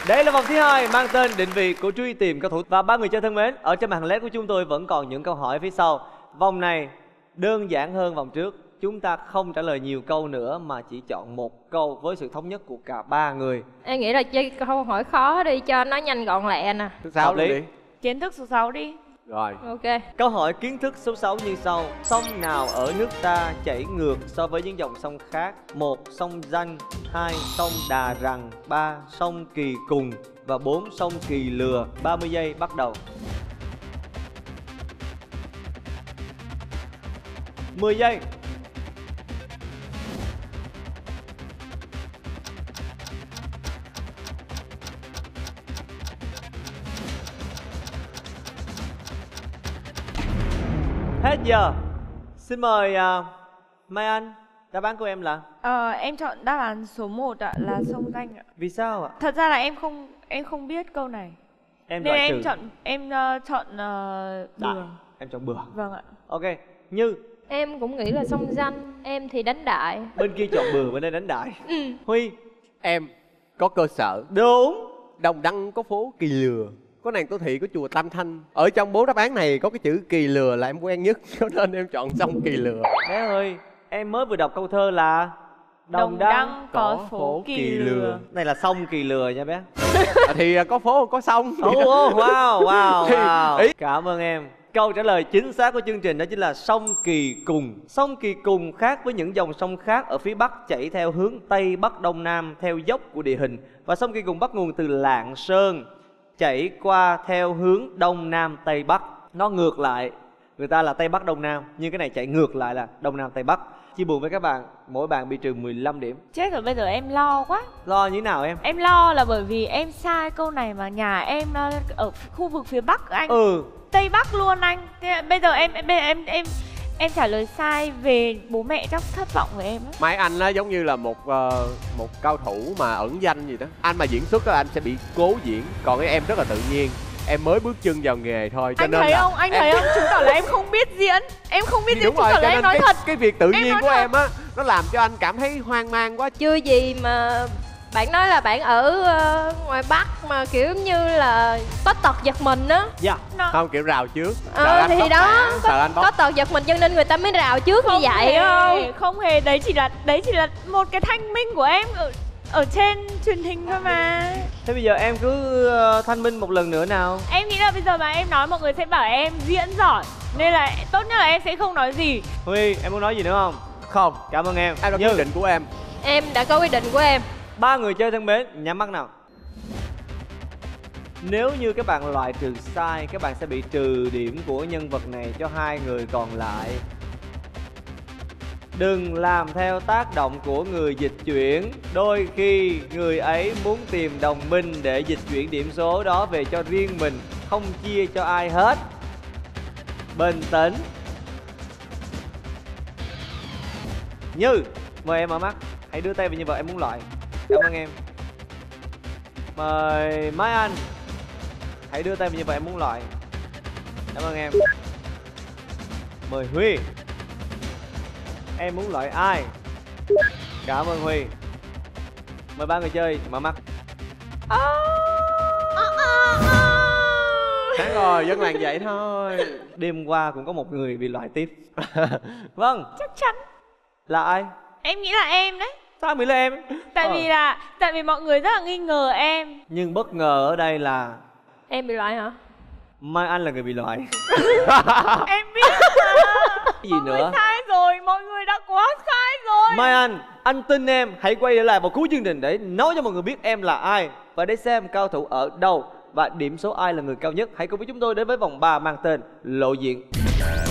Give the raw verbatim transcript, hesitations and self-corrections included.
Đây là vòng thứ hai mang tên định vị của Truy Tìm Cao Thủ. Và ba người chơi thân mến, ở trên màn hình led của chúng tôi vẫn còn những câu hỏi phía sau. Vòng này đơn giản hơn vòng trước. Chúng ta không trả lời nhiều câu nữa mà chỉ chọn một câu với sự thống nhất của cả ba người. Em nghĩ là chơi câu hỏi khó đi cho nó nhanh gọn lẹ nè. Thứ sáu đi. Kiến thức số sáu đi. Rồi. Ok. Câu hỏi kiến thức số sáu như sau. Sông nào ở nước ta chảy ngược so với những dòng sông khác? Một, sông Danh. Hai, sông Đà Rằng. Ba, sông Kỳ Cùng. Và bốn, sông Kỳ Lừa. ba mươi giây bắt đầu. mười giây. Hết giờ. Xin mời uh, Mai Anh. Đáp án của em là? Ờ, em chọn đáp án số một ạ, là sông Danh ạ. Vì sao ạ? Thật ra là em không em không biết câu này. Em nên loại em trừ. chọn em uh, chọn uh, Bừa. Em chọn Bừa. Vâng ạ. Ok. Như? Em cũng nghĩ là sông Danh. Em thì đánh Đại. Bên kia chọn Bừa, bên đây đánh Đại. Ừ. Huy? Em có cơ sở. Đúng. Đồng Đăng có phố Kỳ Lừa, có nàng Tô Thị, có chùa Tam Thanh. Ở trong bốn đáp án này có cái chữ Kỳ Lừa là em quen nhất, cho nên em chọn sông Kỳ Lừa. Bé ơi, em mới vừa đọc câu thơ là Đồng, Đồng Đăng, Đăng có phố, phố Kỳ, Kỳ Lừa. Lừa. Này là sông Kỳ Lừa nha bé. À, thì có phố có sông. Oh, oh, wow, wow, wow. Ý. Cảm ơn em. Câu trả lời chính xác của chương trình đó chính là sông Kỳ Cùng. Sông Kỳ Cùng khác với những dòng sông khác ở phía Bắc chảy theo hướng Tây Bắc Đông Nam theo dốc của địa hình. Và sông Kỳ Cùng bắt nguồn từ Lạng Sơn, chảy qua theo hướng Đông Nam Tây Bắc. Nó ngược lại, người ta là Tây Bắc Đông Nam, nhưng cái này chạy ngược lại là Đông Nam Tây Bắc. Chia buồn với các bạn, mỗi bạn bị trừ mười lăm điểm. Chết rồi, bây giờ em lo quá. Lo như thế nào em? Em lo là bởi vì em sai câu này mà nhà em ở khu vực phía Bắc anh. Ừ. Tây Bắc luôn anh. Thế bây giờ em em em em em trả lời sai về bố mẹ chắc thất vọng với em đó. Mai Anh á giống như là một uh, một cao thủ mà ẩn danh gì đó. Anh mà diễn xuất á anh sẽ bị cố diễn, còn cái em rất là tự nhiên. Em mới bước chân vào nghề thôi cho anh nên thấy là không anh em... thấy không chứng tỏ là em không biết diễn, em không biết diễn, chứng tỏ là em nói cái, thật. Cái việc tự em nhiên của thật. em á nó làm cho anh cảm thấy hoang mang quá. Chưa gì mà bạn nói là bạn ở uh, ngoài Bắc mà kiểu như là có tật giật mình á. Dạ. No. Không, kiểu rào trước. Ờ thì đó có, anh có tật giật mình cho nên người ta mới rào trước không như vậy hề, không? Không hề, đấy chỉ là đấy chỉ là một cái thanh minh của em ở ở trên truyền hình thôi mà. Thế bây giờ em cứ uh, thanh minh một lần nữa nào. Em nghĩ là bây giờ mà em nói mọi người sẽ bảo em diễn giỏi, nên là tốt nhất là em sẽ không nói gì. Huy, em muốn nói gì nữa không? Không. Cảm ơn em. Em đã quyết định của em. Em đã có quyết định của em. Ba người chơi thân mến, nhắm mắt nào. Nếu như các bạn loại trừ sai, các bạn sẽ bị trừ điểm của nhân vật này cho hai người còn lại. Đừng làm theo tác động của người dịch chuyển. Đôi khi người ấy muốn tìm đồng minh để dịch chuyển điểm số đó về cho riêng mình, không chia cho ai hết. Bình tĩnh. Như, mời em mở mắt. Hãy đưa tay về nhân vật em muốn loại. Cảm ơn em. Mời Mai Anh. Hãy đưa tay về nhân vật em muốn loại. Cảm ơn em. Mời Huy. Em muốn loại ai? Cảm ơn Huy. Mời ba người chơi mở mắt. À, à, à, à. Sáng rồi, dân làng vậy thôi. Đêm qua cũng có một người bị loại tiếp. Vâng. Chắc chắn. Là ai? Em nghĩ là em đấy. Sao nghĩ là em? Tại ờ. vì là Tại vì mọi người rất là nghi ngờ em. Nhưng bất ngờ ở đây là em bị loại hả? Mai Anh là người bị loại. Em biết mà. Gì mọi nữa? Mọi người sai rồi, mọi người đã quá sai rồi. Mai Anh, anh tin em. Hãy quay trở lại vào cuối chương trình để nói cho mọi người biết em là ai, và để xem cao thủ ở đâu và điểm số ai là người cao nhất. Hãy cùng với chúng tôi đến với vòng ba mang tên Lộ Diện.